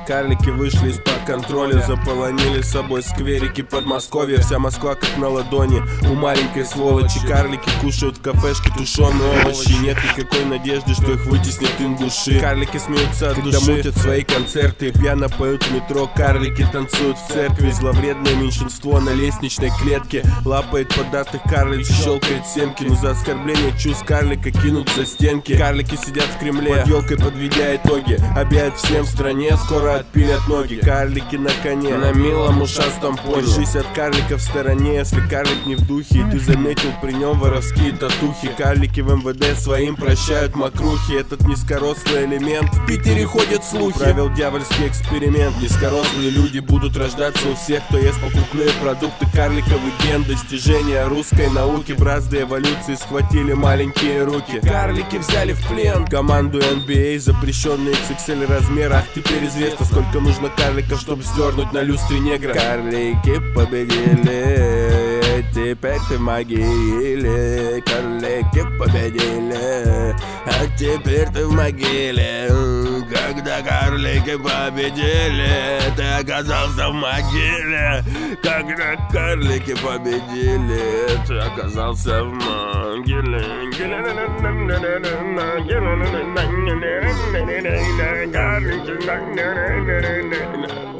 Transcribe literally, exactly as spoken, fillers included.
Карлики вышли из-под контроля, заполонили с собой скверики Подмосковья. Вся Москва как на ладони у маленькой сволочи. Карлики кушают в кафешке тушеные овощи. Нет никакой надежды, что их вытеснит ингуши. Карлики смеются от когда души, мутят свои концерты, пьяно поют в метро. Карлики танцуют в церкви. Зловредное меньшинство на лестничной клетке лапает податых карлиц, щелкает семки. Но за оскорбление чувств карлика кинут за стенки. Карлики сидят в Кремле под елкой, подведя итоги, объявят всем в стране, скоро отпилят ноги. Карлики на коне, на милом ушастом пони. Держись от карлика в стороне, если карлик не в духе. И ты заметил при нем воровские татухи. Карлики в эм вэ дэ своим прощают мокрухи. Этот низкорослый элемент в Питере ходят слухи. Провел дьявольский эксперимент. Низкорослые люди будут рождаться у всех, кто ест покупные продукты. Карликовый ген, достижения русской науки. Бразды эволюции схватили маленькие руки. Карлики взяли в плен команду эн би эй, запрещенный икс икс эль размер. Ах, теперь известно, сколько нужно карликов, чтобы сдернуть на люстре негра. Карлики победили, теперь ты в могиле. Карлики победили, а теперь ты в могиле. Когда карлики победили, ты оказался в могиле. Когда карлики победили, ты оказался в могиле. Карлики